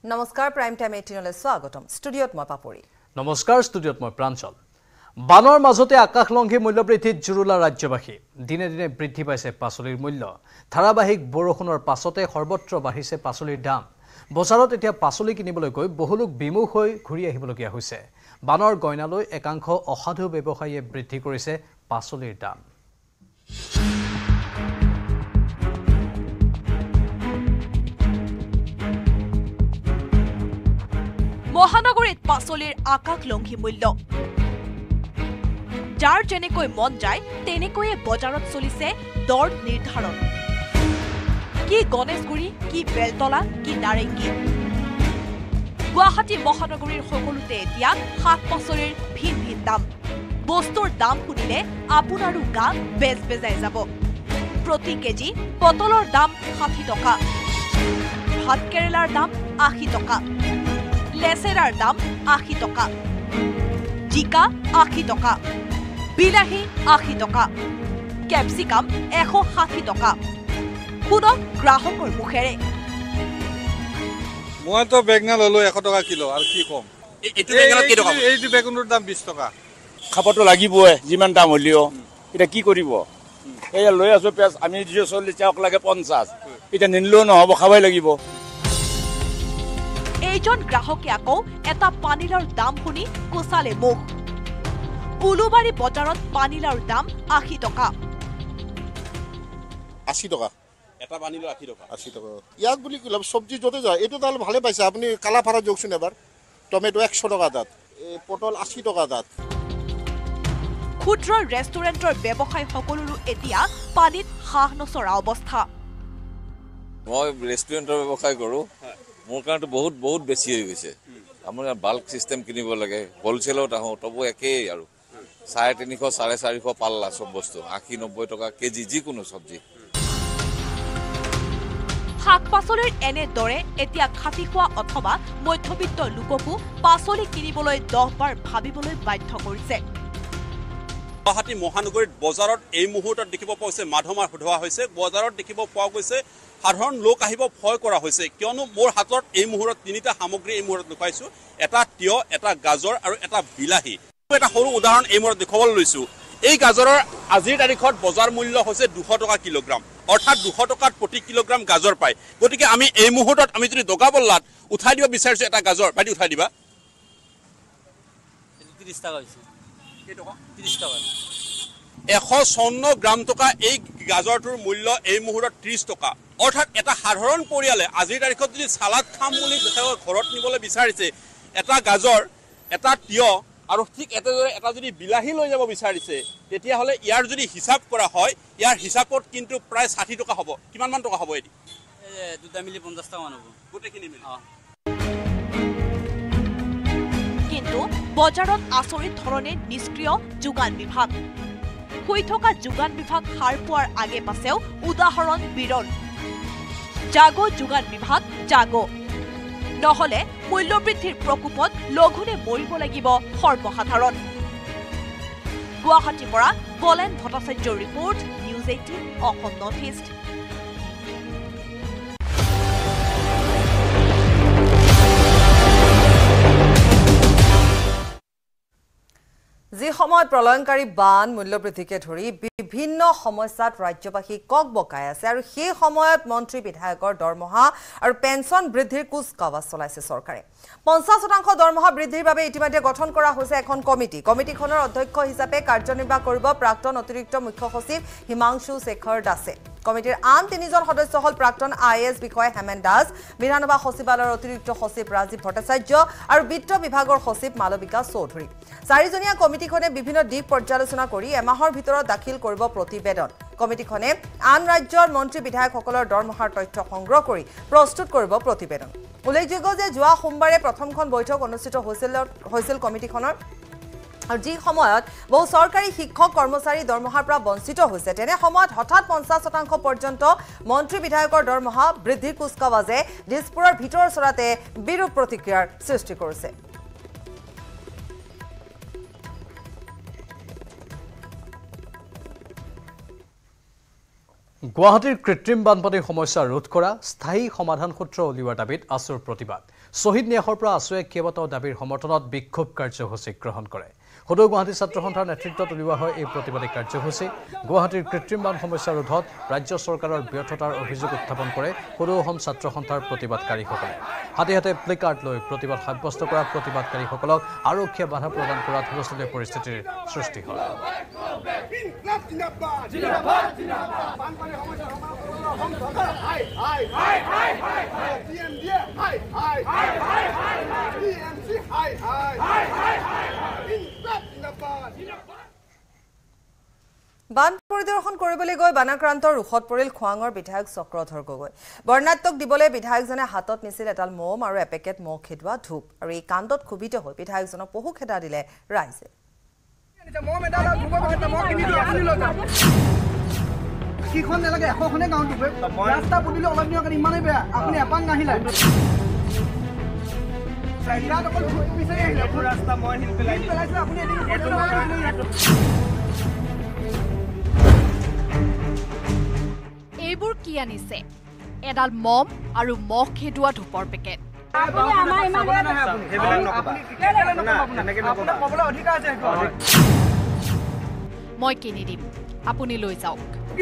নমস্কাৰ prime time 18লৈ স্বাগতম ষ্টুডিঅত মই পাপৰি নমস্কাৰ ষ্টুডিঅত মই প্ৰাঞ্চল বানৰ মাজতে আকাশলংঘী মূল্যবৃদ্ধিত জুৰুলা ৰাজ্যবাসী দিনে দিনে বৃদ্ধি পাইছে পাচলিৰ মূল্য ধাৰাবাহিক বৰষুণৰ পাছতে সৰ্বত্ৰ বাঢ়িছে পাচলিৰ দাম বজাৰত এতিয়া পাচলি কিনিবলৈ গৈ বহুলোক বিমুখ হৈ ঘূৰি আহিবলগীয়া হৈছে বানৰ গয়নালৈ একাংশ অসাধু ব্যৱসায়ীয়ে বৃদ্ধি কৰিছে পাচলিৰ দাম মহানগৰীত পাচলিৰ আকাশলংঘী মূল্য যাৰ যেনেকৈ মন যায় তেনেকৈয়ে বজাৰত চলিছে দৰ নিৰ্ধাৰণ কি গণেশগুৰি কি বেলতলা কি নাৰেংগী গুৱাহাটী মহানগৰীৰ সকলোতে এতিয়া শাক পাচলিৰ ভিন ভিন দাম বস্তুৰ দাম শুনিলে আপোনাৰো গা বেজ বেজাই যাব প্ৰতি কেজি পটলৰ দাম 60 টকা ভাত কেৰেলাৰ দাম 80 টকা লেচেৰাৰ দাম 80 টকা জিকা 80 টকা বিলাহী 80 টকা ক্যাপসিকাম 160 টকা শুনক গ্ৰাহকৰ মুখেৰে মই তো বেগনা ললো 100 টকা কিলো আৰু কি কম এইটো বেগনা কি টকা এইটো বেগুনৰ দাম 20 টকা খাবটো লাগিবই যিমান দাম হলিও এটা কি কৰিব এই লৈ আছো পেজ আমি 40 টাকা লাগে 50 এটা নিনলো নহব খাবই লাগিব এইজন গ্ৰাহকে আকৌ এটা পানীলাওৰ দাম শুনি কোচালে মুখ উলুবাৰী বজাৰত পানীলাওৰ দাম 80 টকা 80 টকা এটা পানীলাও 80 টকা 80 টকা ইয়াত বুলি কলম সবজি যতে যায় এটো তাল ভালে পাইছে আপনি কালাপাৰা যোগছুন এবাৰ টমেটো 100 টকা দাত এই পটল 80 টকা দাত ক্ষুদ্ৰ ৰেষ্টুৰেণ্টৰ ব্যৱসায় সকলোৰো এতিয়া পানীত হাঁহ নচৰা অৱস্থা মই ৰেষ্টুৰেণ্টৰ ব্যৱসায় কৰো মোৰ কাৰণটো বহুত বেছি হৈ গৈছে আমাৰ বাল্ক সিস্টেম কিনিব লাগে হোলসেলত আহো তবু একেই আৰু 350 450 পাল্লা সব বস্তু 80 90 টকা কেজি যিকোনো সবজি শাক পাচলিৰ এনে দৰে এতিয়া খাতি খোৱা অথবা মধ্যবিত্ত লোককো পাচলি কিনিবলৈ 10 বাৰ ভাবিবলৈ বাধ্য কৰিছে গুৱাহাটী মহানগৰীত বজাৰত এই মুহূৰ্তত দেখিব পাইছে মাধমাৰ হোৱা হৈছে বজাৰত দেখিব পোৱা গৈছে সাধাৰণ লোক আহিব ভয় কৰা হৈছে কিয়নো মোৰ হাতত এই মুহূৰ্তত তিনিটা সামগ্ৰী এই মুহূৰ্তত লুকাইছো এটা তিয় এটা গাজৰ আৰু এটা বিলাহী এটা সৰু উদাহৰণ এই মুহূৰ্তত দেখুৱাবলৈ লৈছো এই গাজৰৰ আজিৰ তাৰিখত বজাৰ মূল্য হৈছে 200 টকা কিলোগ্ৰাম অৰ্থাৎ 200 টকাত প্ৰতি কিলোগ্ৰাম গাজৰ পায় গতিকে আমি এই মুহূৰ্তত আমি যদি দগাবল্লাত উঠাই দিব বিচাৰিছো এটা গাজৰ বাইদি উঠাই দিবা 30 টাকা হৈছে কি টকা 30 টাকা 154 গ্ৰাম টকা এই গাজৰটোৰ মূল্য এই মুহূৰ্তত 30 টকা অৰ্থাৎ এটা সাধাৰণ পৰিয়ালে আজিৰ তাৰিখত যদি সালাদ খাম বুলি ঘৰত নিবলৈ বিচাৰিছে এটা গাজৰ এটা তিয় আৰু ঠিক এটাদৰে এটা যদি বিলাহী লৈ যাব বিচাৰিছে তেতিয়া হলে ইয়াৰ যদি হিসাব কৰা হয় ইয়াৰ হিসাবত কিন্তু প্ৰায় 60 টকা হ'ব কিমান মান টকা হ'ব এটি দুটা মিলি 50 টাকা মান হ'ব গোটেইখিনি মিলি কিন্তু বজাৰত আচৰিত ধৰণে নিষ্ক্ৰিয় যোগান বিভাগ হৈ থকা যোগান বিভাগ সাৰ পোৱাৰ আগে পাছেও উদাহৰণ বিৰল জাগো যোগান বিভাগ জাগো নহলে মূল্যবৃদ্ধিৰ প্ৰকোপত লঘুনে মৰিব লাগিব সৰ্বসাধাৰণ গুৱাহাটীৰ পৰা বলেন ভট্টাচাৰ্যৰ report news 18 Assam north east যি সময়ত প্ৰলয়ংকাৰী বান মূল্যবৃদ্ধিকে ধৰি বিভিন্ন সমস্যাত ৰাজ্যবাসী ককবকাই আছে আৰু সেই সময়ত মন্ত্ৰী বিধায়কৰ দৰমহা আৰু পেন্সন বৃদ্ধিৰ কুচকাৱাজ চলাইছে চৰকাৰে 50% দৰমহা বৃদ্ধিৰ বাবে ইতিমধ্যে গঠন কৰা হৈছে এখন কমিটিখনৰ অধ্যক্ষ হিচাপে কাৰ্যনিৰ্বাহ কৰিব প্ৰাক্তন অতিৰিক্ত মুখ্য সচিব হিমাংশু শেখৰ দাসে কমিটিৰ আন 3জন সদস্য হল প্ৰাক্তন আইএএছ বিষয়া হেমেন দাস বিধানসভা সচিবালয়ৰ অতিৰিক্ত সচিব ৰাজীৱ ভট্টাচাৰ্য আৰু বিত্ত বিভাগৰ সচিব মালবিকা চৌধুৰী 4জনীয়া কমিটিখনে বিভিন্ন দিক পৰ্যালোচনা কৰি এমাহৰ ভিতৰত দাখিল কৰিব প্ৰতিবেদন কমিটিখনে আন ৰাজ্যৰ মন্ত্ৰী বিধায়কসকলৰ দৰমহাৰ তথ্য সংগ্ৰহ কৰি প্ৰস্তুত কৰিব প্ৰতিবেদন উল্লেখযোগ্য যে যোৱা সোমবাৰে প্ৰথমখন বৈঠক অনুষ্ঠিত হৈছিল কমিটিখনৰ আৰু যি সময়ত বহু চৰকাৰী শিক্ষক কৰ্মচাৰী দৰমহাৰ পৰা বঞ্চিত হৈছে তেনে সময়ত হঠাৎ 50% পৰ্যন্ত মন্ত্ৰী বিধায়কৰ দৰমহা বৃদ্ধিৰ কুচকাৱাজে দিছপুৰৰ ভিতৰ চৰাতে বিৰূপ প্ৰতিক্ৰিয়াৰ সৃষ্টি কৰিছে গুৱাহাটীৰ কৃত্ৰিম বানপানীৰ সমস্যা ৰোধ কৰা স্থায়ী সমাধান সূত্ৰ উলিওৱাৰ দাবীত আছুৰ প্ৰতিবাদ শহীদ ন্যাসৰ পৰা আছুৱে কেইবাটাও দাবীৰ সমৰ্থনত বিক্ষোভ কাৰ্যসূচী গ্ৰহণ কৰে সদৌ গুৱাহাটী ছাত্ৰ সন্থাৰ নেতৃত্বত উলিওৱা হয় এই প্ৰতিবাদী কাৰ্যসূচী গুৱাহাটীৰ কৃত্ৰিম বান সমস্যা ৰোধত ৰাজ্য চৰকাৰৰ ব্যৰ্থতাৰ অভিযোগ উত্থাপন কৰে সদৌ অসম ছাত্ৰ সন্থাৰ প্ৰতিবাদকাৰীসকলে হাতে হাতে প্লেকাৰ্ড লৈ প্ৰতিবাদ সাব্যস্ত কৰা প্ৰতিবাদকাৰীসকলক আৰক্ষীয়ে বাধা প্ৰদান কৰাত হুলস্থুলীয়া পৰিস্থিতিৰ সৃষ্টি হয় বান পৰিদৰ্শন কৰিবলৈ গৈ বানাক্ৰান্তৰ ৰুখত পৰিল খোৱাঙৰ বিধায়ক চক্ৰধৰ গগৈ বৰ্ণাত্মক দিবলৈ বিধায়কজনে হাতত নিছিল এডাল মম আৰু এপেকেট মহ খেদোৱা ধূপ আৰু এই কাণ্ডত ক্ষোভিত হৈ বিধায়কজনক পহু খেদা দিলে ৰাইজে কিখন নালাগে এখনে গাঁৱত ডুবে ৰাস্তা পদূলি অলপ দিনৰ কাৰণে ইমানেই বেয়া আপুনি এপাক নাহিলে ৰাস্তা মই হিল পেলাইছো আপুনি এইবোৰ কি আনিছে এডাল মম আৰু মহ খেদোৱা ধূপৰ পেকেট মই কিনি দিম আপুনি লৈ যাওক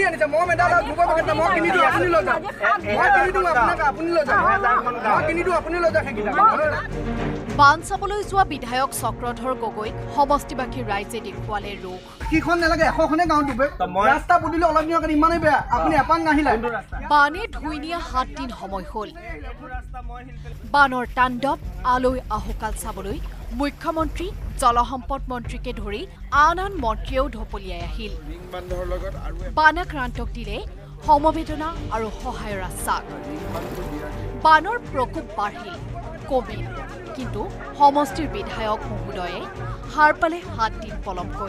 বান চাবলৈ যোৱা বিধায়ক চক্ৰধৰ গগৈক সমষ্টিবাসীৰ ৰাইজে দেখুৱালে ৰোগ কিখন নালাগে এখনে গাঁৱত ডুবে ৰাস্তা পদূলি অলপ দিনৰ কাৰণে ইমানেই বেয়া আপুনি এপাক নাহিলে বানে ধুই নিয়া 7 দিন সময় হ'ল বানৰ তাণ্ডৱ আলৈ আহুকাল চাবলৈ মুখ্যমন্ত্ৰী জলসম্পদ মন্ত্ৰীকে ধৰি আন আন মন্ত্ৰীয়েও ঢপলিয়াই আহিল বানাক্ৰান্তক দিলে সমবেদনা আৰু সহায়ৰ আশ্বাস বানৰ প্ৰকোপ বাঢ়িল কমিল কিন্তু সমষ্টিৰ বিধায়ক মহোদয়ে হাৰ পালে 7 দিন পলমকৈ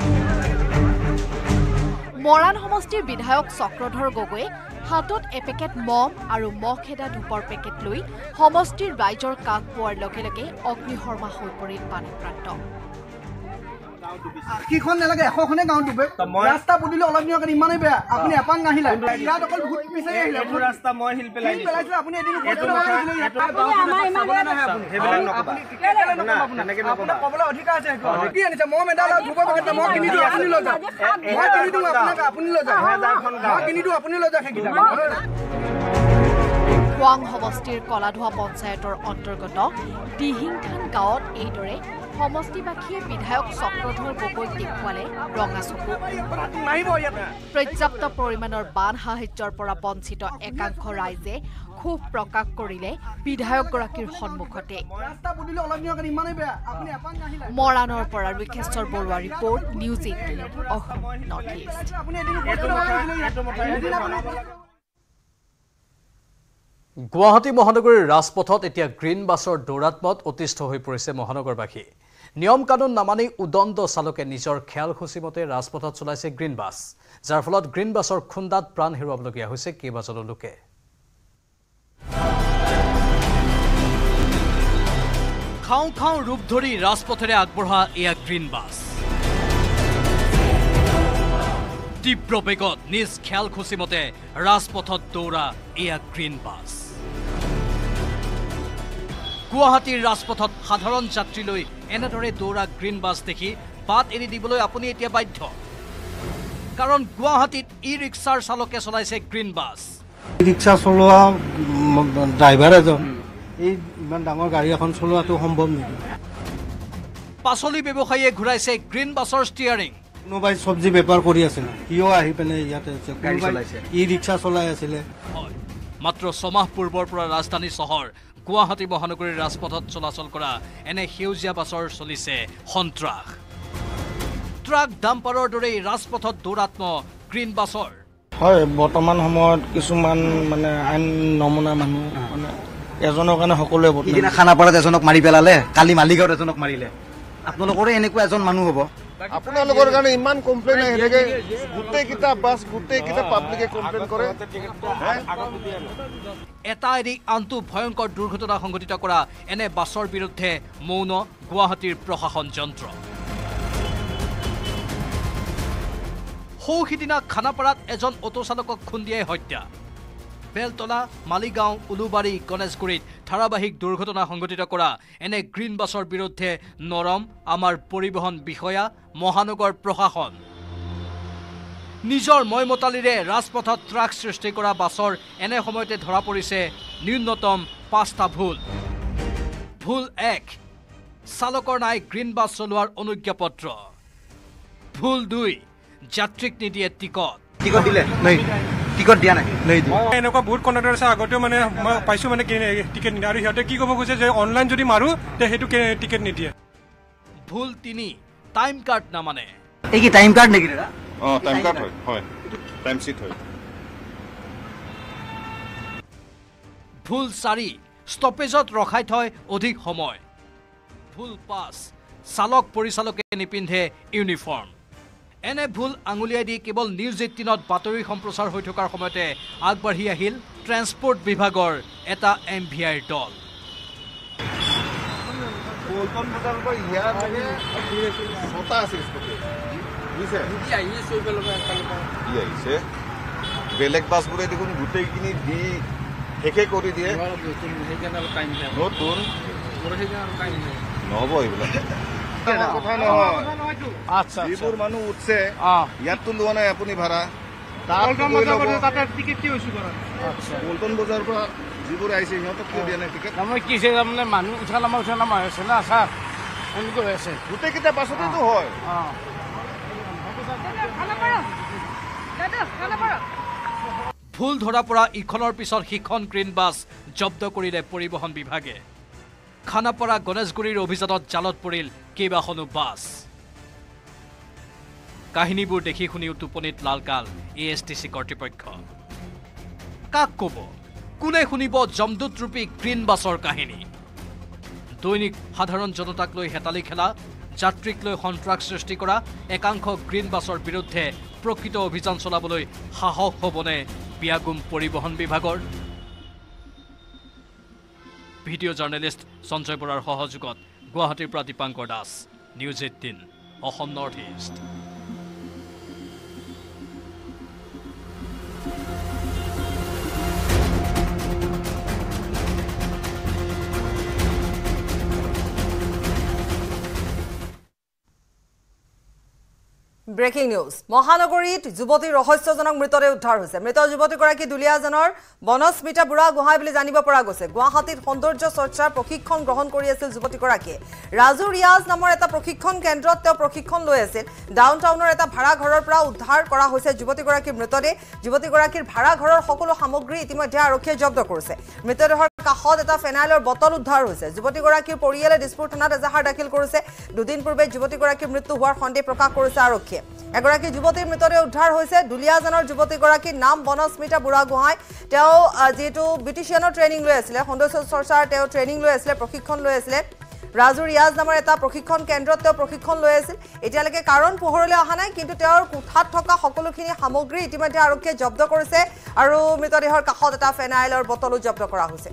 মৰাণ সমষ্টিৰ বিধায়ক চক্ৰধৰ গগৈয়ে হাতত এপেকেট মম আৰু মহ খেদা ধূপৰ পেকেট লৈ সমষ্টিৰ ৰাইজৰ কাষ পোৱাৰ লগে লগে অগ্নিশৰ্মা হৈ পৰিল বানাক্ৰান্ত কিখন নালাগে এখনে গাঁৱত ডুবে ৰাস্তা পদূলি অলপ দিনৰ কাৰণে ইমানেই বেয়া আপুনি এপাক নাহিলে ইয়াত অকল ভূত বিচাৰি আহিলে ৰাস্তা মই হিল পেলাইছো আপুনি এদিন ক'বলৈ অধিকাৰ আছে কি আনিছে মম এডাল ধূপৰ পেকেট মই কিনি দিওঁ আপুনি লৈ যাওক মই কিনি দিওঁ আপোনাক আপুনি লৈ যাওক মই কিনি দিওঁ আপুনি লৈ যাওক সেইকেইটা খোৱাং সমষ্টিৰ কলাধোৱা পঞ্চায়তৰ অন্তৰ্গত দিহিংথান গাঁৱত এইদৰে সমষ্টিবাসীয়ে বিধায়ক চক্ৰধৰ গগৈক দেখুৱালে ৰঙা চকু পৰ্যাপ্ত পৰিমাণৰ বান সাহায্যৰ পৰা বঞ্চিত একাংশ ৰাইজে ক্ষোভ প্ৰকাশ কৰিলে বিধায়কগৰাকীৰ সন্মুখতে মৰাণৰ পৰা Rishesvar Baruah report news 18 Assam north east Guwahati মহানগৰীৰ ৰাজপথত এতিয়া গ্ৰীণ বাছৰ দৌৰাত্মত অতিষ্ঠ হৈ পৰিছে মহানগৰবাসী নিয়ম কানুন নামানি উদণ্ড চালকে নিজৰ খেয়াল খুচিমতে ৰাজপথত চলাইছে গ্ৰীণ বাছ যাৰ ফলত গ্ৰীণ বাছৰ খুন্দাত প্ৰাণ হেৰুৱাবলগীয়া হৈছে কেইবাজনো লোকে খাওঁ খাওঁ ৰূপ ধৰি ৰাজপথেৰে আগবঢ়া এয়া গ্ৰীণ বাছ তীব্ৰ বেগত নিজ খেয়াল খুচিমতে ৰাজপথত দৌৰা এয়া গ্ৰীণ বাছ গুৱাহাটীৰ ৰাজপথত সাধাৰণ যাত্ৰীলৈ এনেদৰে দৌৰা গ্ৰীণ বাছ দেখি বাট এৰি দিবলৈ আপুনি এতিয়া বাধ্য কাৰণ গুৱাহাটীত ই ৰিক্সাৰ চালকে চলাইছে গ্ৰীণ বাছ ৰিক্সা চলোৱা ড্ৰাইভাৰ এজন এই ইমান ডাঙৰ গাড়ী এখন চলোৱাটো সম্ভৱ নেকি পাচলি ব্যৱসায়ীয়ে ঘূৰাইছে গ্ৰীণ বাছৰ ষ্টিয়াৰিং কোনোবাই চব্জি বেপাৰ কৰি আছিল কিয় আহি পেলাই ইয়াতে ই ৰিক্সা চলাই আছিলে মাত্ৰ ছমাহ পূৰ্বৰ পৰা ৰাজধানী চহৰ গুৱাহাটী মহানগৰীৰ ৰাজপথত চলাচল কৰা এনে সেউজীয়া বাছৰ চলিছে সন্ত্ৰাস ট্ৰাক ডাম্পাৰৰ দৰে ৰাজপথত দৌৰাত্ম গ্ৰীণ বাছৰ হয় বৰ্তমান সময়ত কিছুমান মানে আইন নমুনা মানুহ মানে এজনৰ কাৰণে সকলোৱে ইদিনা খানাপাৰাত এজনক মাৰি পেলালে কালি মালিগাঁৱত এজনক মাৰিলে আপোনালোকৰে এনেকুৱা এজন মানুহ হ'ব আপোনালোকৰ কাৰণে ইমান কমপ্লেইন আহি থাকে গোটেইকেইটা বাছ গোটেইকেইটা পাব্লিকে কমপ্লেইন কৰে এটা এৰি আনটো ভয়ংকৰ দুৰ্ঘটনা সংঘটিত কৰা এনে বাছৰ বিৰুদ্ধে মৌন গুৱাহাটীৰ প্ৰশাসন যন্ত্ৰ সৌসিদিনা খানাপাৰাত এজন অটো চালকক খুন্দিয়াই হত্যা বেলতলা মালিগাঁও উলুবাৰী গণেশগুৰিত ধাৰাবাহিক দুৰ্ঘটনা সংঘটিত কৰা এনে গ্ৰীণ বাছৰ বিৰুদ্ধে নৰম আমাৰ পৰিবহণ বিষয়া মহানগৰ প্ৰশাসন নিজৰ ময়মতালিৰে ৰাজপথত ট্ৰাক সৃষ্টি কৰা বাছৰ এনে সময়তে ধৰা পৰিছে ন্যূনতম 5টা ভুল ভুল 1 চালকৰ নাই গ্ৰীণ বাছ চলোৱাৰ অনুজ্ঞাপত্ৰ ভুল 2 যাত্ৰীক নিদিয়ে টিকট দিলে নাই টিকট দিয়া নাই এনেকুৱা বহুত কণ্ডাক্টৰ আছে আগতেও মানে মই পাইছোঁ মানে টিকেট নিদিয়ে আৰু সিহঁতে কি ক'ব কৈছে যে অনলাইন যদি মাৰোঁ তে সেইটো টিকেট নিদিয়ে ভুল 3 টাইম কাৰ্ড নামানে এই কি টাইম কাৰ্ড নেকি দাদা টাইম কাৰ্ড হয় টাইম চিট হয় ভুল 4 ষ্টপেজত ৰখাই থয় অধিক সময় ভুল 5 চালক পৰিচালকে নিপিন্ধে ইউনিফৰ্ম এনে ভুল আঙুলিয়াই দি কেৱল নিউজ 18ত বাতৰি সম্প্ৰচাৰ হৈ থকাৰ সময়তে আগবাঢ়ি আহিল ট্ৰেন্সপৰ্ট বিভাগৰ এটা MVIৰ দল বেলেগ বাছবোৰে দেখোন গোটেইখিনি দি শেষে কৰি দিয়ে নতুন নহ'ব এইবিলাক কথা নহয় যিবোৰ মানুহ উঠছে ইয়াততো লোৱা নাই আপুনি ভাড়া পল্টন বজাৰৰ পৰা যিবোৰ আহিছে সিহঁতক কিয় দিয়া নাই টিকেট কি তাৰমানে মানুহ উঠা নামা হৈছে না ছাৰ এনেকুৱা হৈ আছে গোটেইকেইটা বাছতেতো হয় ভুল ধৰা পৰা ইখনৰ পিছত সিখন গ্ৰীণ বাছ জব্দ কৰিলে পৰিবহণ বিভাগে খানাপাৰা গণেশগুৰিৰ অভিযানত জালত পৰিল কেইবাখনো বাছ কাহিনীবোৰ দেখি শুনিও টোপনিত লালকাল ASTC কৰ্তৃপক্ষ কাক ক'ব কোনে শুনিব জমদূত ৰূপী গ্ৰীণ বাছৰ কাহিনী দৈনিক সাধাৰণ জনতাক লৈ হেতালি খেলা যাত্ৰীক লৈ সন্ত্ৰাস সৃষ্টি কৰা একাংশ গ্ৰীণ বাছৰ বিৰুদ্ধে প্ৰকৃত অভিযান চলাবলৈ সাহস হ'বনে বিয়াগুম পৰিবহণ বিভাগৰ ভিডিঅ' জাৰ্নেলিষ্ট সঞ্জয় বৰাৰ সহযোগত গুৱাহাটীৰ পৰা Dipankar Das news 18 Assam north east breaking news মহানগৰীত যুৱতীৰ ৰহস্যজনক মৃতদেহ উদ্ধাৰ হৈছে মৃত যুৱতীগৰাকী দুলিয়াজানৰ বনস্মিতা বুঢ়া গোহাঁই বুলি জানিব পৰা গৈছে গুৱাহাটীত সৌন্দৰ্য চৰ্চাৰ প্ৰশিক্ষণ গ্ৰহণ কৰি আছিল যুৱতীগৰাকীয়ে ৰাজু ৰিয়াজ নামৰ এটা প্ৰশিক্ষণ কেন্দ্ৰত তেওঁ প্ৰশিক্ষণ লৈ আছিল ডাউন টাউনৰ এটা ভাড়া ঘৰৰ পৰা উদ্ধাৰ কৰা হৈছে যুৱতীগৰাকীৰ মৃতদেহ যুৱতীগৰাকীৰ ভাড়া ঘৰৰ সকলো সামগ্ৰী ইতিমধ্যে আৰক্ষীয়ে জব্দ কৰিছে মৃতদেহৰ কাষত এটা ফেনাইলৰ বটল উদ্ধাৰ হৈছে যুৱতীগৰাকীৰ পৰিয়ালে দিছপুৰ থানাত এজাহাৰ দাখিল কৰিছে দুদিন পূৰ্বে যুৱতীগৰাকীৰ মৃত্যু হোৱাৰ সন্দেহ প্ৰকাশ কৰিছে আৰক্ষীয়ে এগৰাকী যুৱতীৰ মৃতদেহ উদ্ধাৰ হৈছে দুলিয়াজানৰ যুৱতীগৰাকীৰ নাম বনস্মিতা বুঢ়া গোহাঁই তেওঁ যেটো বিউটিচিয়ানৰ ট্ৰেইনিং লৈ আছিল সৌন্দৰ্য চৰ্চাৰ তেওঁ ট্ৰেইনিং লৈ আছিল প্ৰশিক্ষণ লৈ আছিল ৰাজু ৰিয়াজ নামৰ এটা প্ৰশিক্ষণ কেন্দ্ৰত তেওঁ প্ৰশিক্ষণ লৈ আছিল এতিয়ালৈকে কাৰণ পোহৰলৈ অহা নাই কিন্তু তেওঁৰ কোঠাত থকা সকলোখিনি সামগ্ৰী ইতিমধ্যে আৰক্ষীয়ে জব্দ কৰিছে আৰু মৃতদেহৰ কাষত এটা ফেনাইলৰ বটলো জব্দ কৰা হৈছে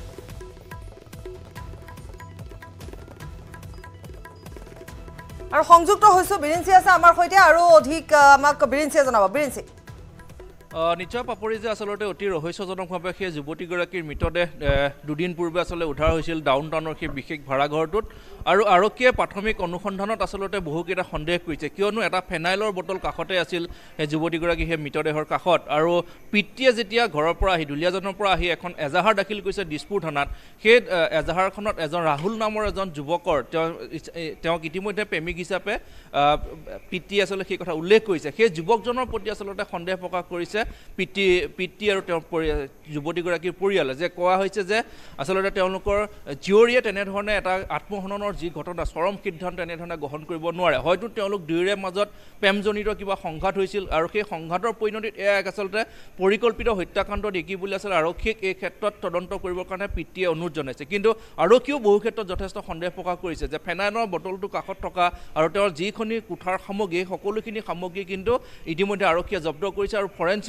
আৰু সংযুক্ত হৈছো বিৰিঞ্চি আছে আমাৰ সৈতে আৰু অধিক আমাক বিৰিঞ্চিয়ে জনাব বিৰিঞ্চি নিশ্চয় পাপৰি যে আসলতে অতি ৰহস্যজনকভাৱে সেই যুৱতীগৰাকীৰ মৃতদেহ দুদিন পূৰ্বে আসলে উদ্ধাৰ হৈছিল ডাউন টাউনৰ সেই বিশেষ ভাড়াঘৰটোত আৰু আৰক্ষীয়ে প্ৰাথমিক অনুসন্ধানত আসলতে বহুকেইটা সন্দেহ কৰিছে কিয়নো এটা ফেনাইলৰ বটল কাষতে আছিল সেই যুৱতীগৰাকী সেই মৃতদেহৰ কাষত আৰু পিতৃয়ে যেতিয়া ঘৰৰ পৰা আহি দুলিয়াজানৰ পৰা আহি এখন এজাহাৰ দাখিল কৰিছে দিছপুৰ থানাত সেই এজাহাৰখনত এজন ৰাহুল নামৰ এজন যুৱকৰ তেওঁক ইতিমধ্যে প্ৰেমিক হিচাপে পিতৃয়ে আসলে সেই কথা উল্লেখ কৰিছে সেই যুৱকজনৰ প্ৰতি আসলতে সন্দেহ প্ৰকাশ কৰিছে পিতৃ আৰু তেওঁৰ যুৱতীগৰাকীৰ পৰিয়ালে যে কোৱা হৈছে যে আসলতে তেওঁলোকৰ জীয়ৰীয়ে তেনেধৰণে এটা আত্মহননৰ যি ঘটনা চৰম সিদ্ধান্ত তেনেধৰণে গ্ৰহণ কৰিব নোৱাৰে হয়তো তেওঁলোক দুয়োৰে মাজত প্ৰেমজনিত কিবা সংঘাত হৈছিল আৰু সেই সংঘাতৰ পৰিণতিত এক আচলতে পৰিকল্পিত হত্যাকাণ্ড দেখি বুলি আচলতে আৰক্ষীক এই ক্ষেত্ৰত তদন্ত কৰিবৰ কাৰণে পিতৃয়ে অনুৰোধ জনাইছে কিন্তু আৰক্ষীয়েও বহু ক্ষেত্ৰত যথেষ্ট সন্দেহ প্ৰকাশ কৰিছে যে ফেনাইলৰ বটলটো কাষত থকা আৰু তেওঁৰ যিখিনি কোঠাৰ সামগ্ৰী সকলোখিনি সামগ্ৰী কিন্তু ইতিমধ্যে আৰক্ষীয়ে জব্দ কৰিছে আৰু ফৰেনচিক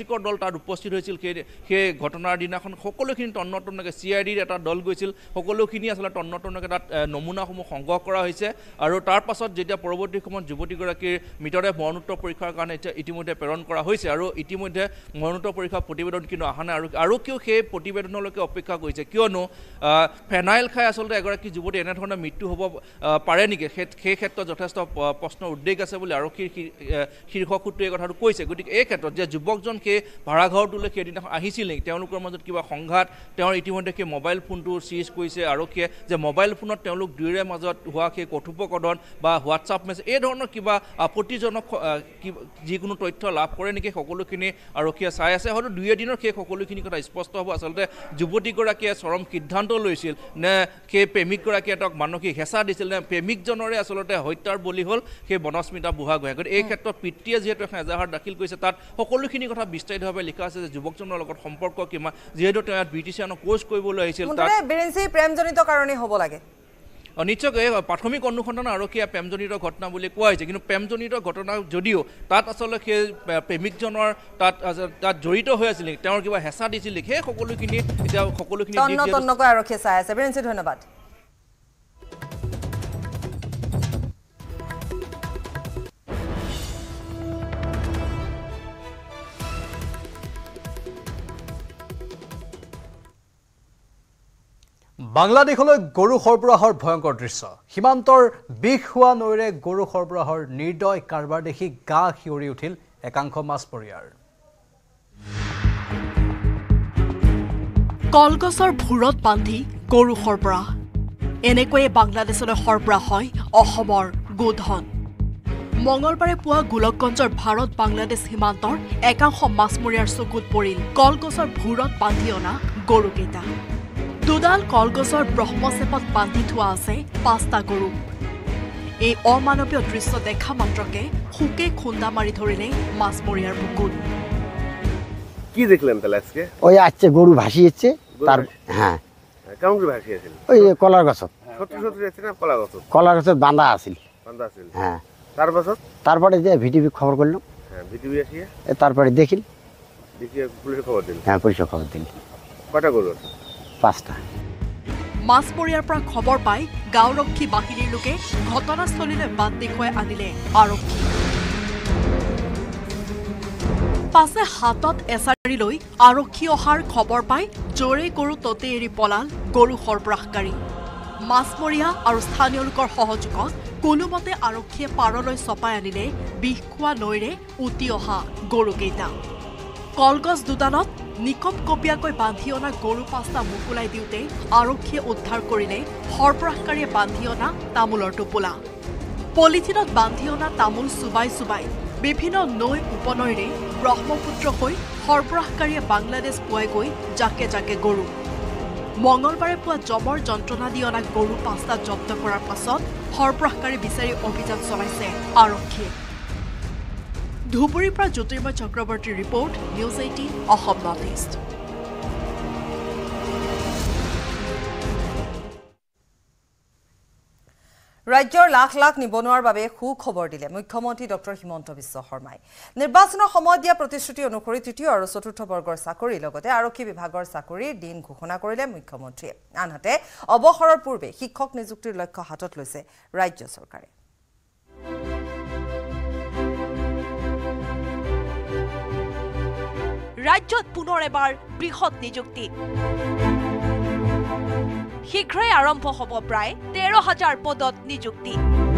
ফৰেঞ্চিকৰ দল তাত উপস্থিত হৈছিল সেই ঘটনাৰ দিনাখন সকলোখিনি তন্নতন্নকৈ CIDৰ এটা দল গৈছিল সকলোখিনি আচলতে তন্নতন্নকৈ তাত নমুনাসমূহ সংগ্ৰহ কৰা হৈছে আৰু তাৰ পাছত যেতিয়া পৰৱৰ্তী সময়ত যুৱতীগৰাকীৰ মৃতদেহ মৰণোত্তৰ পৰীক্ষাৰ কাৰণে ইতিমধ্যে প্ৰেৰণ কৰা হৈছে আৰু ইতিমধ্যে মৰণোত্তৰ পৰীক্ষাৰ প্ৰতিবেদন কিন্তু অহা নাই আৰু কিয় সেই প্ৰতিবেদনলৈকে অপেক্ষা কৰিছে কিয়নো ফেনাইল খাই আচলতে এগৰাকী যুৱতী এনেধৰণৰ মৃত্যু হ'ব পাৰে নেকি সেই ক্ষেত্ৰত যথেষ্ট প্ৰশ্নৰ উদ্বেগ আছে বুলি আৰক্ষীৰ শীৰ্ষ সূত্ৰই কথাটো কৈছে গতিকে এই ক্ষেত্ৰত যে যুৱকজন সেই ভাড়াঘৰটোলৈ সেইদিনাখন আহিছিল নেকি তেওঁলোকৰ মাজত কিবা সংঘাত তেওঁৰ ইতিমধ্যে সেই মোবাইল ফোনটো চিজ কৰিছে আৰক্ষীয়ে যে মোবাইল ফোনত তেওঁলোক দুয়োৰে মাজত হোৱা সেই কথোপকথন বা হোৱাটছআপ মেছেজ এই ধৰণৰ কিবা আপত্তিজনক যিকোনো তথ্য লাভ কৰে নেকি সকলোখিনি আৰক্ষীয়ে চাই আছে হয়তো দুই এদিনৰ সেই সকলোখিনি কথা স্পষ্ট হ'ব আচলতে যুৱতীগৰাকীয়ে চৰম সিদ্ধান্ত লৈছিল নে সেই প্ৰেমিকগৰাকীয়ে তেওঁক মানসিক হেঁচা দিছিল নে প্ৰেমিকজনৰে আচলতে হত্যাৰ বলি হ'ল সেই বনস্মিতা বুঢ়াগোহাঁই গতিকে এই ক্ষেত্ৰত পিতৃয়ে যিহেতু এখন এজাহাৰ দাখিল কৰিছে তাত সকলোখিনি কথা বিস্তাৰিতভাৱে লিখা আছে যে যুৱকজনৰ লগত সম্পৰ্ক কিমান যিহেতু তেওঁ ইয়াত বিউটিচিয়ানৰ কোৰ্চ কৰিবলৈ আহিছিল তাত প্ৰেমজনিত কাৰণেই হ'ব লাগে নিশ্চয়কৈ প্ৰাথমিক অনুসন্ধান আৰক্ষীয়ে প্ৰেমজনিত ঘটনা বুলি কোৱা হৈছে কিন্তু প্ৰেমজনিত ঘটনা যদিও তাত আচলতে সেই প্ৰেমিকজনৰ তাত জড়িত হৈ আছিল নেকি তেওঁৰ কিবা হেঁচা দিছিল নেকি সেই সকলোখিনি এতিয়া সকলোখিনি তন্নতন্নকৈ আৰক্ষীয়ে চাই আছে বিৰেঞ্চি ধন্যবাদ বাংলাদেশলৈ গৰু সৰবৰাহৰ ভয়ংকৰ দৃশ্য সীমান্তৰ বিষ হোৱা নৈৰে গৰু সৰবৰাহৰ নিৰ্দয় কাৰবাৰ দেখি গা শিয়ৰি উঠিল একাংশ মাছমৰীয়াৰ কলগছৰ ভূৰত বান্ধি গৰু সৰবৰাহ এনেকৈয়ে বাংলাদেশলৈ সৰবৰাহ হয় অসমৰ গোধন মঙলবাৰে পুৱা গোলকগঞ্জৰ ভাৰত বাংলাদেশ সীমান্তৰ একাংশ মাছমৰীয়াৰ চকুত পৰিল কলগছৰ ভূৰত বান্ধি অনা গৰুকেইটা দুডাল কলগছৰ ব্ৰহ্মচেপত বান্ধি থোৱা আছে 5টা গৰু এই অমানৱীয় দৃশ্য দেখা মাত্ৰকে হুকে খুন্দা মাৰি ধৰিলে মাছমৰীয়াৰ বুকুত কি দেখলেন তাহলে আজকে ওই আজকে গরু ভাসিয়েছে তার হ্যাঁ কেমন করে ভাসিয়েছিল ওই কলার গাছত সত্যি সত্যি আছে না কলা গাছত কলার গাছত বাঁধা আছিল হ্যাঁ তারপরে যে ভিটিভি খবর করলাম হ্যাঁ ভিটিভি আসিয়ে তারপরে দেখিল দেখিয়ে পুলিশে খবর দিল হ্যাঁ পুলিশে খবর দিল কটা গরু 5টা মাছমৰীয়াৰ পৰা খবৰ পাই গাঁওৰক্ষী বাহিনীৰ লোকে ঘটনাস্থলীলৈ বাট দেখুৱাই আনিলে আৰক্ষী পাছে হাতত এছাৰি লৈ আৰক্ষী অহাৰ খবৰ পাই জোৰে গৰু ততে এৰি পলাল গৰু সৰবৰাহকাৰী মাছমৰীয়া আৰু স্থানীয় লোকৰ সহযোগত কোনোমতে আৰক্ষীয়ে পাৰলৈ চপাই আনিলে বিষ খোৱা নৈৰে উটি অহা গৰুকেইটা কলগছ দুডালত নিকম কপিয়াকৈ বান্ধি অনা গৰু 5টা মুকুলাই দিওঁতে আৰক্ষীয়ে উদ্ধাৰ কৰিলে সৰবৰাহকাৰীয়ে বান্ধি অনা তামোলৰ টোপোলা পলিথিনত বান্ধি অনা তামোল চুবাই চুবাই বিভিন্ন নৈ উপনৈৰে ব্ৰহ্মপুত্ৰ হৈ সৰবৰাহকাৰীয়ে বাংলাদেশ পুৱাই গৈ জাকে জাকে গৰু মঙলবাৰে পুৱা জমৰ যন্ত্ৰণা দি অনা গৰু 5টা জব্দ কৰাৰ পাছত সৰবৰাহকাৰী বিচাৰি অভিযান চলাইছে আৰক্ষীয়ে ধুবুৰীৰ পৰা জ্যোতিৰ্ময় চক্ৰৱৰ্তীৰ report news 18 Assam north east ৰাজ্যৰ লাখ লাখ নিবনুৱাৰ বাবে সুখবৰ দিলে মুখ্যমন্ত্ৰী ডক্টৰ হিমন্ত বিশ্ব শৰ্মাই নিৰ্বাচনৰ সময়ত দিয়া প্ৰতিশ্ৰুতি অনুসৰি তৃতীয় আৰু চতুৰ্থ বৰ্গৰ চাকৰিৰ লগতে আৰক্ষী বিভাগৰ চাকৰিৰ দিন ঘোষণা কৰিলে মুখ্যমন্ত্ৰীয়ে আনহাতে অৱসৰৰ পূৰ্বে শিক্ষক নিযুক্তিৰ লক্ষ্য হাতত লৈছে ৰাজ্য চৰকাৰে ৰাজ্যত পুনৰ এবাৰ বৃহৎ নিযুক্তি শীঘ্ৰেই আৰম্ভ হ'ব প্ৰায় 13,000 পদত নিযুক্তি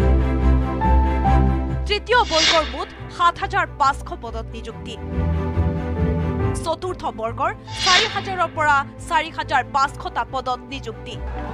তৃতীয় বৰ্গৰ মুঠ 7,500 পদত নিযুক্তি চতুৰ্থ বৰ্গৰ 4,000ৰ পৰা 4,500টা পদত নিযুক্তি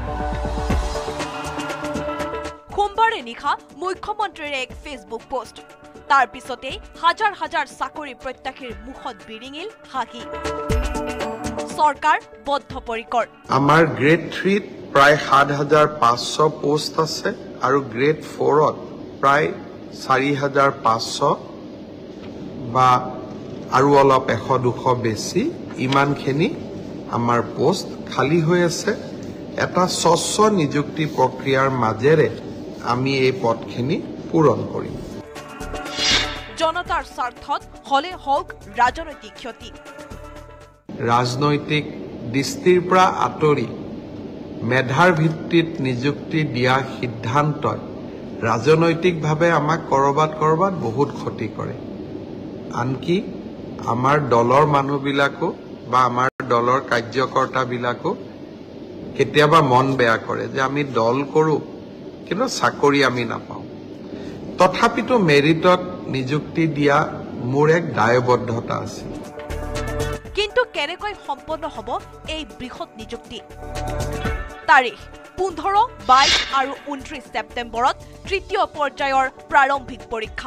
সোমবাৰে নিশা মুখ্যমন্ত্ৰীৰ এক ফেচবুক পোষ্ট তাৰ পিছতে হাজাৰ হাজাৰ চাকৰি প্ৰত্যাশীৰ মুখত বিৰিঙিল হাঁহি সৰকাৰ বদ্ধপৰিকৰ আমাৰ গ্ৰেড 3 প্ৰায় 7,500 পোষ্ট আছে আৰু গ্ৰেড 4ত প্ৰায় 4,500 বা আৰু অলপ 100-200 বেছি ইমানখিনি আমাৰ পোষ্ট খালী হৈ আছে এটা স্বচ্ছ নিযুক্তি প্ৰক্ৰিয়াৰ মাজেৰে আমি এই পদখিনি পূৰণ কৰিম জনতাৰ স্বাৰ্থত হলে হওক ৰাজনৈতিক ক্ষতি ৰাজনৈতিক দৃষ্টিৰ পৰা আঁতৰি মেধাৰ ভিত্তিত নিযুক্তি দিয়া সিদ্ধান্তই ৰাজনৈতিকভাৱে আমাক কৰবাত বহুত ক্ষতি কৰে আনকি আমাৰ দলৰ মানুহবিলাকো বা আমাৰ দলৰ কাৰ্যকৰ্তাবিলাকো কেতিয়াবা মন বেয়া কৰে যে আমি দল কৰোঁ কিন্তু চাকৰি আমি নাপাওঁ তথাপিতো মেৰিটত নিযুক্তি দিয়া মোৰ এক দায়বদ্ধতা আছে কিন্তু কেনেকৈ সম্পন্ন হ'ব এই বৃহৎ নিযুক্তি তাৰিখ 15, 22 আৰু 29 ছেপ্টেম্বৰত তৃতীয় পৰ্যায়ৰ প্ৰাৰম্ভিক পৰীক্ষা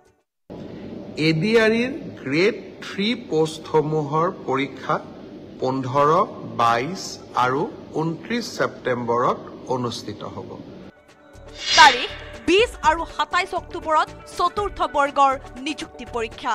এডিআৰিৰ গ্ৰেড 3 পোষ্টসমূহৰ পৰীক্ষা 15, 22 আৰু 29 ছেপ্টেম্বৰত অনুষ্ঠিত হ'ব তাৰিখ 20 আৰু 27 অক্টোবৰত চতুৰ্থ বৰ্গৰ নিযুক্তি পৰীক্ষা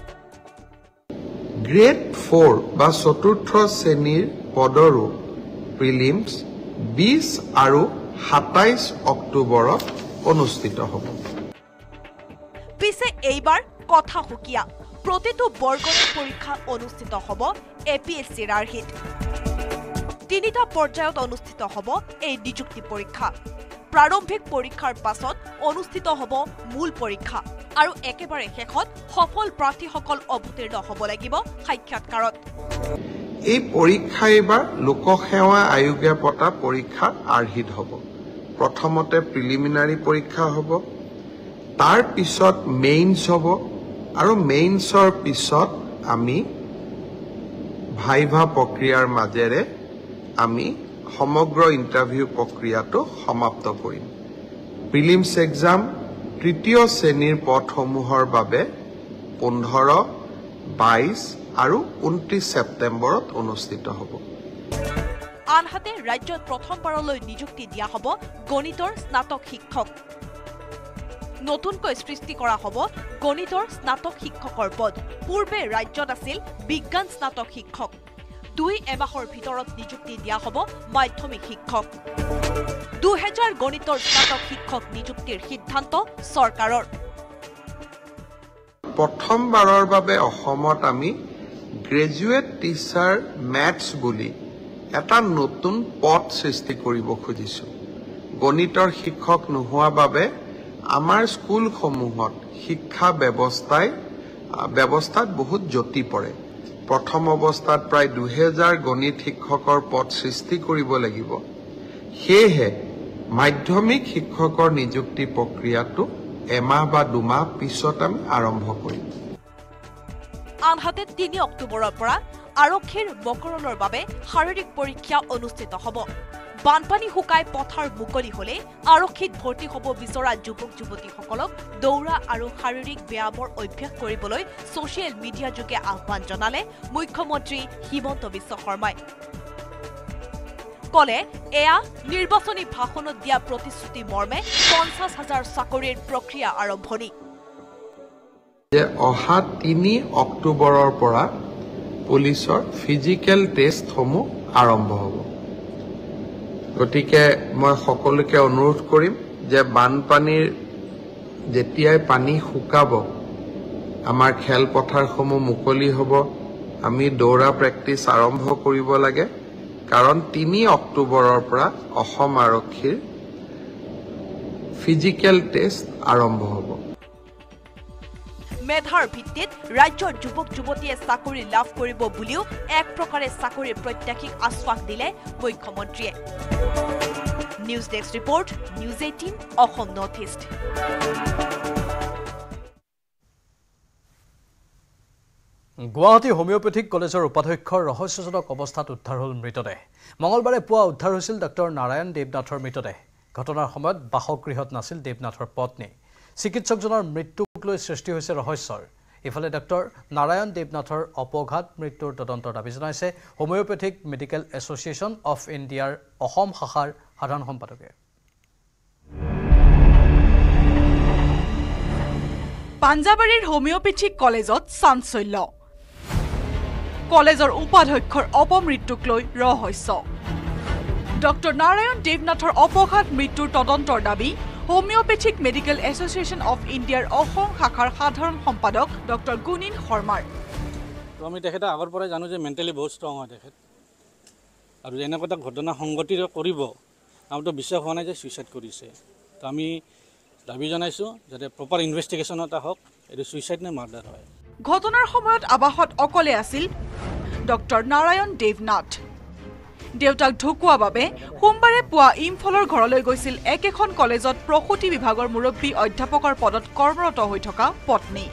গ্ৰেড 4 বা চতুৰ্থ শ্ৰেণীৰ পদৰো প্ৰিলিমছ 20 আৰু 27 অক্টোবৰত অনুষ্ঠিত হ'ব পিছে এইবাৰ কথা হুকিয়া প্ৰতিটো বৰ্গৰ পৰীক্ষা অনুষ্ঠিত হ'ব এপিএছচিৰ আৰ্হিত তিনিটা পৰ্যায়ত অনুষ্ঠিত হ'ব এই নিযুক্তি পৰীক্ষা প্ৰাৰম্ভিক পৰীক্ষাৰ পাছত অনুষ্ঠিত হ'ব মূল পৰীক্ষা আৰু একেবাৰে শেষত সফল প্ৰাৰ্থীসকল অৱতীৰ্ণ হ'ব লাগিব সাক্ষাৎকাৰত এই পৰীক্ষা এবাৰ লোকসেৱা আয়োগে পতা পৰীক্ষা আৰ্হিত হ'ব প্ৰথমতে প্ৰিলিমিনাৰী পৰীক্ষা হ'ব তাৰ পিছত মেইনছ হ'ব আৰু মেইনছৰ পিছত আমি ভাইভা প্ৰক্ৰিয়াৰ মাজেৰে আমি সমগ্ৰ ইণ্টাৰভিউ প্ৰক্ৰিয়াটো সমাপ্ত কৰিম প্ৰিলিমছ এক্সাম তৃতীয় শ্ৰেণীৰ পদসমূহৰ বাবে 15, 22 আৰু 29 ছেপ্টেম্বৰত অনুষ্ঠিত হ'ব আনহাতে ৰাজ্যত প্ৰথমবাৰলৈ নিযুক্তি দিয়া হ'ব গণিতৰ স্নাতক শিক্ষক নতুনকৈ সৃষ্টি কৰা হ'ব গণিতৰ স্নাতক শিক্ষকৰ পদ পূৰ্বে ৰাজ্যত আছিল বিজ্ঞান স্নাতক শিক্ষক 2 এমাহৰ ভিতৰত নিযুক্তি দিয়া হ'ব মাধ্যমিক শিক্ষক 2000 গণিতৰ স্নাতক শিক্ষক নিযুক্তিৰ সিদ্ধান্ত চৰকাৰৰ প্ৰথমবাৰৰ বাবে অসমত আমি গ্ৰেজুৱেট টিচাৰ মেথছ বুলি এটা নতুন পদ সৃষ্টি কৰিব খুজিছোঁ গণিতৰ শিক্ষক নোহোৱা বাবে আমাৰ স্কুলসমূহত শিক্ষা ব্যৱস্থাত বহুত জটি পৰে প্ৰথম অৱস্থাত প্ৰায় 2000 গণিত শিক্ষকৰ পদ সৃষ্টি কৰিব লাগিব সেয়েহে মাধ্যমিক শিক্ষকৰ নিযুক্তি প্ৰক্ৰিয়াটো এমাহ বা 2 মাহ পিছত আমি আৰম্ভ কৰিম আনহাতে 3 অক্টোবৰৰ পৰা আৰক্ষীৰ মকৰণৰ বাবে শাৰীৰিক পৰীক্ষা অনুষ্ঠিত হ'ব বানপানী শুকাই পথাৰ মুকলি হলে আৰক্ষীত ভৰ্তি হ'ব বিচৰা যুৱক যুৱতীসকলক দৌৰা আৰু শাৰীৰিক ব্যায়ামৰ অভ্যাস কৰিবলৈ ছ'চিয়েল মিডিয়া যোগে আহ্বান জনালে মুখ্যমন্ত্ৰী হিমন্ত বিশ্ব শৰ্মাই কলে এয়া নিৰ্বাচনী ভাষণত দিয়া প্ৰতিশ্ৰুতি মৰ্মে 50,000 চাকৰিৰ প্ৰক্ৰিয়া আৰম্ভণি যে অহা 3 অক্টোবৰৰ পৰা পুলিচৰ ফিজিকেল টেষ্টসমূহ আৰম্ভ হ'ব গতিকে মই সকলোকে অনুৰোধ কৰিম যে বানপানীৰ যেতিয়াই পানী শুকাব আমাৰ খেলপথাৰসমূহ মুকলি হ'ব আমি দৌৰা প্ৰেক্টিছ আৰম্ভ কৰিব লাগে কাৰণ 3 অক্টোবৰৰ পৰা অসম আৰক্ষীৰ ফিজিকেল টেষ্ট আৰম্ভ হ'ব মেধাৰ ভিত্তিত ৰাজ্যৰ যুৱক যুৱতীয়ে চাকৰি লাভ কৰিব বুলিও এক প্ৰকাৰে চাকৰিৰ প্ৰত্যাশীক আশ্বাস দিলে মুখ্যমন্ত্ৰীয়ে news desk report news 18 Assam north east Guwahati homeopathic কলেজৰ উপাধ্যক্ষৰ ৰহস্যজনক অৱস্থাত উদ্ধাৰ হ'ল মৃতদেহ মঙলবাৰে পুৱা উদ্ধাৰ হৈছিল ডক্টৰ নাৰায়ণ দেৱনাথৰ মৃতদেহ ঘটনাৰ সময়ত বাসগৃহত নাছিল দেৱনাথৰ পত্নী চিকিৎসকজনৰ মৃত্যুক লৈ সৃষ্টি হৈছে ৰহস্যৰ ইফালে ডক্টৰ নাৰায়ণ দেৱনাথৰ অপঘাত মৃত্যুৰ তদন্তৰ দাবী জনাইছে হোমিওপেথিক মেডিকেল এছ'চিয়েশ্যন অফ ইণ্ডিয়াৰ অসম শাখাৰ সাধাৰণ সম্পাদকে পাঞ্জাবাৰীৰ হোমিওপেথিক কলেজত চাঞ্চল্য কলেজৰ উপাধ্যক্ষৰ অপমৃত্যুক লৈ ৰহস্য ডক্টৰ নাৰায়ণ দেৱনাথৰ অপঘাত মৃত্যুৰ তদন্তৰ দাবী হোমিওপেথিক মেডিকেল এছ'চিয়েশ্যন অফ ইণ্ডিয়াৰ অসম শাখাৰ সাধাৰণ সম্পাদক ডক্টৰ গুণীন শৰ্মাৰ। তো আমি তেখেতে আগৰ পৰাই জানো যে মেণ্টেলি বহুত ষ্ট্ৰং হয় তেখেত, আৰু এনেকুৱা এটা ঘটনা সংঘটিত কৰিব আমাৰতো বিশ্বাস হোৱা নাই যে ছুইচাইড কৰিছে। তো আমি দাবী জনাইছোঁ যাতে প্ৰপাৰ ইনভেষ্টিগেশ্যন এটা হওক, এইটো ছুইচাইড নে মাৰ্ডাৰ হয়। ঘটনাৰ সময়ত আৱাসত অকলে আছিল ডক্টৰ নাৰায়ণ দেৱনাথ। দেউতাক ঢুকোৱা বাবে সোমবাৰে পুৱা ইম্ফলৰ ঘৰলৈ গৈছিল একেখন কলেজত প্ৰসূতি বিভাগৰ মুৰব্বী অধ্যাপকৰ পদত কৰ্মৰত হৈ থকা পত্নী।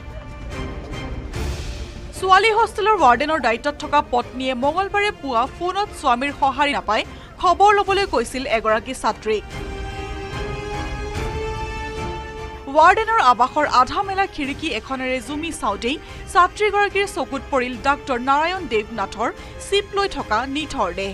ছোৱালী হোষ্টেলৰ ৱাৰ্ডেনৰ দায়িত্বত থকা পত্নীয়ে মঙলবাৰে পুৱা ফোনত স্বামীৰ সঁহাৰি নাপাই খবৰ ল'বলৈ কৈছিল এগৰাকী ছাত্ৰীক। ৱাৰ্ডেনৰ আৱাসৰ আধা মেলা খিৰিকী এখনেৰে জুমি চাওঁতেই ছাত্ৰীগৰাকীৰ চকুত পৰিল ডাক্তৰ নাৰায়ণ দেৱনাথৰ চিপ লৈ থকা নিথৰ দেহ।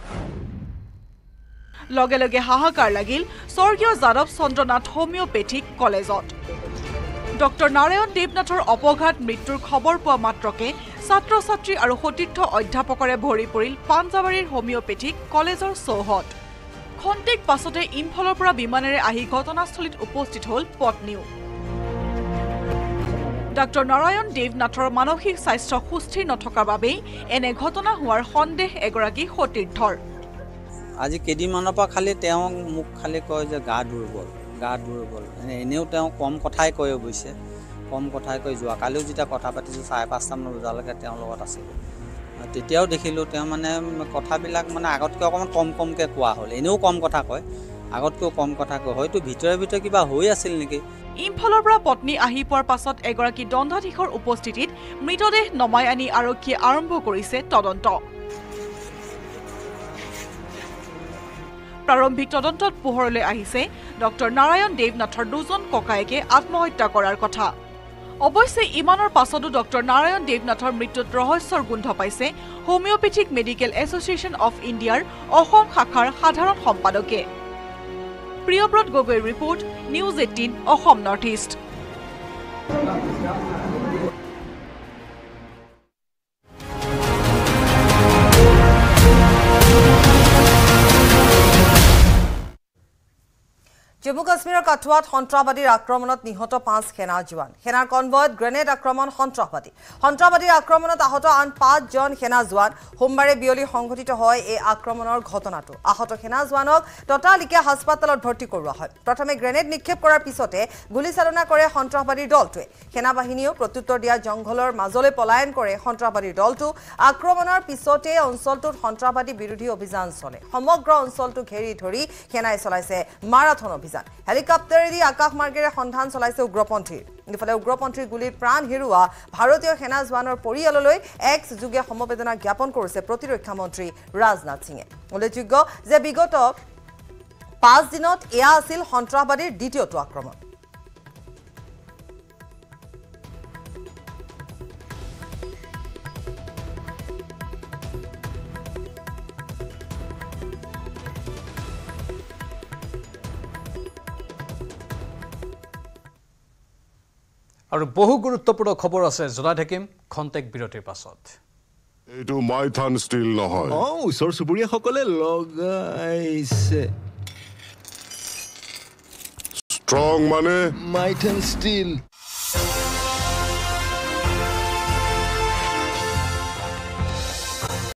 লগে লগে হাহাকাৰ লাগিল স্বৰ্গীয় যাদৱ চন্দ্ৰনাথ হোমিওপেথিক কলেজত। ডক্টৰ নাৰায়ণ দেৱনাথৰ অপঘাত মৃত্যুৰ খবৰ পোৱা মাত্ৰকে ছাত্ৰ ছাত্ৰী আৰু সতীৰ্থ অধ্যাপকৰে ভৰি পৰিল পাঞ্জাৱাৰীৰ হোমিওপেথিক কলেজৰ চৌহদ। খন্তেক পাছতে ইম্ফলৰ পৰা বিমানেৰে আহি ঘটনাস্থলীত উপস্থিত হ'ল পত্নীও। ডাক্তৰ নাৰায়ণ দেৱনাথৰ মানসিক স্বাস্থ্য সুস্থিৰ নথকাৰ বাবেই এনে ঘটনা হোৱাৰ সন্দেহ এগৰাকী সতীৰ্থৰ। আজি কেইদিনমানৰ পৰা খালি তেওঁ মোক খালি কয় যে গা দুৰ্বল। এনেও তেওঁ কম কথাই কয়, অৱশ্যে কম কথাই কয়। যোৱাকালিও যেতিয়া কথা পাতিছোঁ 5:30মান বজালৈকে তেওঁৰ লগত আছিলোঁ, তেতিয়াও দেখিলোঁ তেওঁ মানে কথাবিলাক মানে আগতকৈ অকণমান কমকৈ কোৱা হ'ল। এনেও কম কথা কয়, আগতকৈও কম কথা কয়। হয়তো ভিতৰে কিবা হৈ আছিল নেকি। ইম্ফলৰ পৰা পত্নী আহি পোৱাৰ পাছত এগৰাকী দণ্ডাধীশৰ উপস্থিতিত মৃতদেহ নমাই আনি আৰক্ষীয়ে আৰম্ভ কৰিছে তদন্ত। প্ৰাৰম্ভিক তদন্তত পোহৰলৈ আহিছে ডক্টৰ নাৰায়ণ দেৱনাথৰ দুজন ককায়েকে আত্মহত্যা কৰাৰ কথা। অৱশ্যে ইমানৰ পাছতো ডক্টৰ নাৰায়ণ দেৱনাথৰ মৃত্যুত ৰহস্যৰ গোন্ধ পাইছে হোমিওপেথিক মেডিকেল এছ'চিয়েশ্যন অফ ইণ্ডিয়াৰ অসম শাখাৰ সাধাৰণ সম্পাদকে। প্ৰিয়ব্ৰত গগৈৰ report, news 18 Assam north east. Jammu কাশ্মীৰৰ কাঠুৱাত সন্ত্ৰাসবাদীৰ আক্ৰমণত নিহত 5 সেনা জোৱান। সেনাৰ কনভয়ত গ্ৰেনেড আক্ৰমণ সন্ত্ৰাসবাদীৰ আক্ৰমণত আহত আন 5জন সেনা জোৱান। সোমবাৰে বিয়লি সংঘটিত হয় এই আক্ৰমণৰ ঘটনাটো। আহত সেনা জোৱানক ততালিকে হাস্পাতালত ভৰ্তি কৰোৱা হয়। প্ৰথমে গ্ৰেনেড নিক্ষেপ কৰাৰ পিছতে গুলীচালনা কৰে সন্ত্ৰাসবাদীৰ দলটোৱে। সেনাবাহিনীয়েও প্ৰত্যুত্তৰ দিয়া জংঘলৰ মাজলৈ পলায়ন কৰে সন্ত্ৰাসবাদীৰ দলটো। আক্ৰমণৰ পিছতে অঞ্চলটোত সন্ত্ৰাসবাদী বিৰোধী অভিযান চলে। সমগ্ৰ অঞ্চলটো ঘেৰি ধৰি সেনাই চলাইছে মাৰাথন অভিযান। হেলিকপ্টাৰেদি আকাশমাৰ্গেৰে সন্ধান চলাইছে উগ্ৰপন্থীৰ। ইফালে উগ্ৰপন্থীৰ গুলীত প্ৰাণ হেৰুওৱা ভাৰতীয় সেনা জোৱানৰ পৰিয়াললৈ এক্স যোগে সমবেদনা জ্ঞাপন কৰিছে প্ৰতিৰক্ষা মন্ত্ৰী ৰাজনাথ সিঙে। উল্লেখযোগ্য যে বিগত 5 দিনত এয়া আছিল সন্ত্ৰাসবাদীৰ দ্বিতীয়টো আক্ৰমণ। আৰু বহু গুৰুত্বপূৰ্ণ খবৰ আছে, জনাই থাকিম খন্তেক বিৰতিৰ পাছত। এইটো মাইথান ষ্টীল নহয়, ওচৰ চুবুৰীয়াসকলে লগাইছে। ষ্ট্ৰং মানে মাইথান ষ্টীল।